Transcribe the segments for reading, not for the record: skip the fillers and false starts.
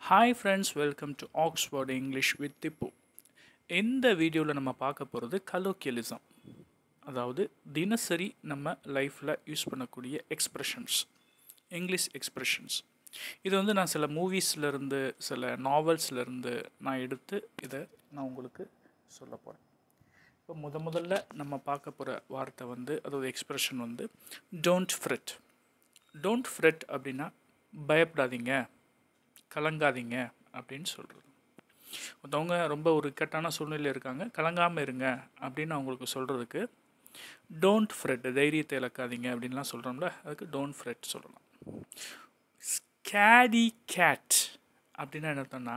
Hi friends, welcome to Oxford English with Tipu. இந்த வீடியோவில் நம்ம பார்க்க போகிறது colloquialism. அதாவது தினசரி நம்ம லைஃப்பில் யூஸ் பண்ணக்கூடிய எக்ஸ்ப்ரெஷன்ஸ், இங்கிலீஷ் எக்ஸ்ப்ரெஷன்ஸ். இது வந்து நான் சில மூவிஸ்லேருந்து சில நாவல்ஸ்லேருந்து நான் எடுத்து இதை நான் உங்களுக்கு சொல்ல போகிறேன். இப்போ முதல்ல நம்ம பார்க்க போகிற வார்த்தை வந்து அதோட எக்ஸ்ப்ரெஷன் வந்து டோன்ட் ஃப்ரெட். டோன்ட் ஃப்ரெட் அப்படின்னா பயப்படாதீங்க, கலங்காதீங்க அப்படின்னு சொல்கிறது. ஒருத்தவங்க ரொம்ப ஒரு இக்கட்டான சூழ்நிலையில் இருக்காங்க, கலங்காமல் இருங்க அப்படின்னு அவங்களுக்கு சொல்கிறதுக்கு டோன்ட் ஃப்ரெட், தைரியத்தை இழக்காதீங்க அப்படின்லாம் சொல்கிறோம்ல, அதுக்கு டோன்ட் ஃப்ரெட் சொல்லலாம். ஸ்கேடி கேட் அப்படின்னா என்ன அர்த்தம்னா,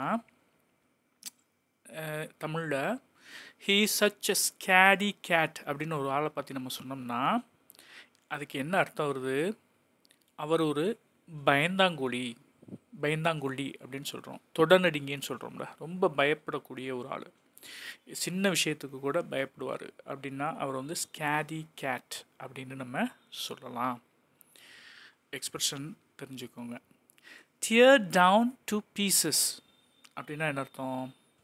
தமிழில் he such a scaredy cat அப்படின்னு ஒரு ஆளை பற்றி நம்ம சொன்னோம்னா அதுக்கு என்ன அர்த்தம் வருது? அவர் ஒரு பயந்தாங்கொழி அப்படின்னு சொல்கிறோம். தொடர்நடிங்கன்னு சொல்கிறோம்ல, ரொம்ப பயப்படக்கூடிய ஒரு ஆள், சின்ன விஷயத்துக்கு கூட பயப்படுவார் அப்படின்னா அவர் வந்து ஸ்கேடி கேட் அப்படின்னு நம்ம சொல்லலாம். எக்ஸ்பிரஷன் தெரிஞ்சுக்கோங்க. டியர் டவுன் டு பீசஸ் அப்படின்னா என்ன அர்த்தம்?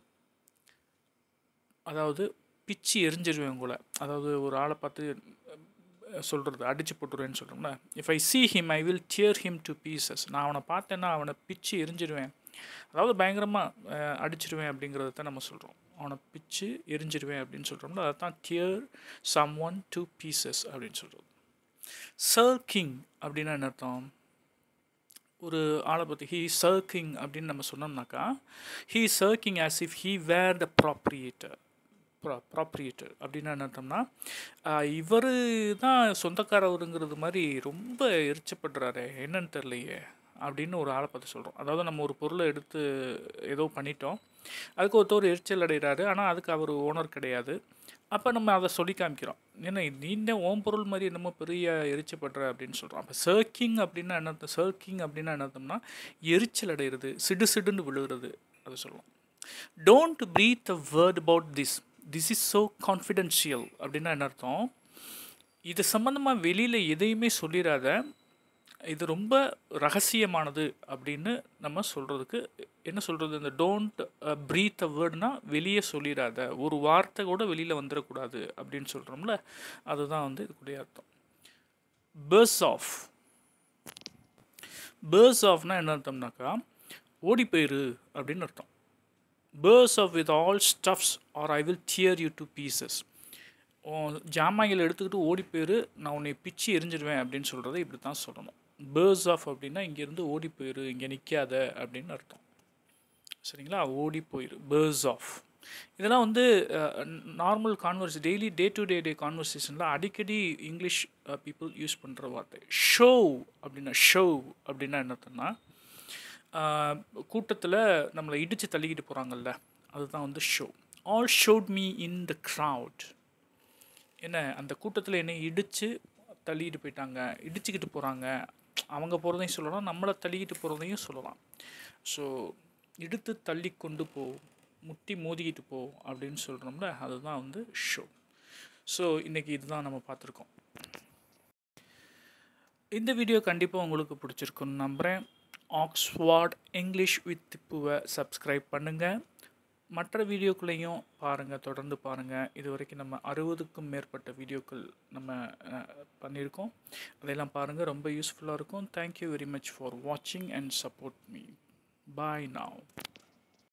அதாவது பிச்சு எரிஞ்சிருவேன் உங்களை, அதாவது ஒரு ஆளை பார்த்து சொல்கிறது, அடித்து போட்டுருவேன்னு சொல்கிறோம்ல. If I see him I will tear him to pieces. நான் அவனை பார்த்தேன்னா அவனை பிச்சு எரிஞ்சிடுவேன், அதாவது பயங்கரமாக அடிச்சிடுவேன் அப்படிங்கிறத தான் நம்ம சொல்கிறோம். அவனை பிச்சு எரிஞ்சிடுவேன் அப்படின்னு சொல்கிறோம்ல, அதை தான் tear someone to pieces அப்படின்னு சொல்கிறது. சர்க்கிங் அப்படின்னா என்ன அர்த்தம்? ஒரு ஆளை பற்றி he is sirking அப்படின்னு நம்ம சொன்னோம்னாக்கா, he is sirking as if he were the proprietor அப்படின்னா என்ன அர்த்தம்னா, இவர் தான் சொந்தக்காரவருங்கிறது மாதிரி ரொம்ப எரிச்சப்படுறாரு, என்னன்னு தெரியலையே அப்படின்னு ஒரு ஆளை பார்த்து சொல்கிறோம். அதாவது நம்ம ஒரு பொருளை எடுத்து ஏதோ பண்ணிட்டோம், அதுக்கு ஒருத்தர் எரிச்சல் அடைகிறாரு, ஆனால் அதுக்கு அவர் ஓனர் கிடையாது. அப்போ நம்ம அதை சொல்லி காமிக்கிறோம், ஏன்னா நீண்ட ஓம் பொருள் மாதிரி என்னமோ பெரிய எரிச்சப்படுற அப்படின்னு சொல்கிறோம். அப்போ சர்க்கிங் அப்படின்னா என்ன அர்த்தம்? சர்க்கிங் அப்படின்னா என்ன அர்த்தம்னா எரிச்சல் அடைகிறது, சிடுன்னு விழுகிறது, அதை சொல்லலாம். Don't breathe a word about this is so confidential அப்படின்னா என்ன அர்த்தம்? இது சம்மந்தமாக வெளியில் எதையுமே சொல்லிடாத, இது ரொம்ப ரகசியமானது அப்படின்னு நம்ம சொல்கிறதுக்கு என்ன சொல்கிறது? இந்த டோன்ட் பிரீத் அ வேர்ட்னா வெளியே சொல்லிடாத, ஒரு வார்த்தை கூட வெளியில் வந்துடக்கூடாது அப்படின்னு சொல்கிறோம்ல, அதுதான் வந்து இதுக்குடைய அர்த்தம். பேர்ஸ் ஆஃப்னா என்ன அர்த்தம்னாக்கா ஓடி போயிரு அப்படின்னு அர்த்தம். Burst off with all stuffs or I will tear you to pieces. ஜாமான்களை எடுத்துக்கிட்டு ஓடி போயிரு, நான் உன்னை பிச்சு எரிஞ்சிடுவேன் அப்படின்னு சொல்கிறத இப்படி தான் சொல்லணும். பேர்ஸ் ஆஃப் அப்படின்னா இங்கேருந்து ஓடி போயிரு, இங்கே நிற்காத அப்படின்னு அர்த்தம். சரிங்களா? ஓடி போயிரு, பேர்ஸ் ஆஃப். இதெல்லாம் வந்து normal daily day to day கான்வர்சேஷனில் அடிக்கடி இங்கிலீஷ் பீப்புள் யூஸ் பண்ணுற வார்த்தை. ஷோ அப்படின்னா என்ன அர்த்தம்னா, கூட்டத்தில் நம்மளை இடித்து தள்ளிக்கிட்டு போகிறாங்கல்ல, அதுதான் வந்து show. All shoved me in the crowd. என்ன, அந்த கூட்டத்தில் என்னை இடித்து தள்ளிக்கிட்டு போயிட்டாங்க, இடிச்சுக்கிட்டு போகிறாங்க, அவங்க போகிறதையும் சொல்லலாம், நம்மளை தள்ளிக்கிட்டு போகிறதையும் சொல்லலாம். ஸோ இடுத்து தள்ளி கொண்டு போ, முட்டி மோதிக்கிட்டு போ அப்படின்னு சொல்கிறோம்ல, அதுதான் வந்து ஷோ. ஸோ இன்றைக்கி இதுதான் நம்ம பார்த்துருக்கோம். இந்த வீடியோ கண்டிப்பாக உங்களுக்கு பிடிச்சிருக்குன்னு நம்புகிறேன். ஆக்ஸ்ஃபோர்ட் இங்கிலீஷ் வித் திப்புவை சப்ஸ்கிரைப் பண்ணுங்கள். மற்ற வீடியோக்களையும் பாருங்கள், தொடர்ந்து பாருங்கள். இது வரைக்கும் நம்ம 60க்கும் மேற்பட்ட வீடியோக்கள் நம்ம பண்ணியிருக்கோம், அதையெல்லாம் பாருங்கள், ரொம்ப யூஸ்ஃபுல்லாக இருக்கும். தேங்க்யூ வெரி மச் ஃபார் வாட்சிங் and support me. Bye now.